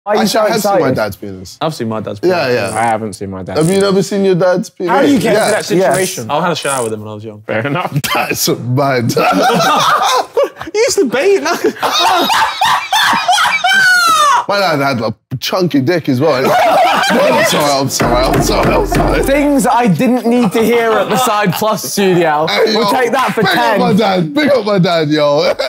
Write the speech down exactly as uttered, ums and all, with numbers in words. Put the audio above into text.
Are you I so have excited? seen my dad's penis. I've seen my dad's penis. Yeah, yeah. I haven't seen my dad. Have you never seen your dad's penis? How do you get yeah. into that situation? I had a shower with him when I was young. Fair enough. That's mad. You used to bait, no? My dad had a chunky dick as well. I'm sorry, I'm sorry, I'm sorry, I'm sorry. Things I didn't need to hear at the Side Plus studio. Hey, We'll yo, take that for big ten. up my dad, big up my dad, yo.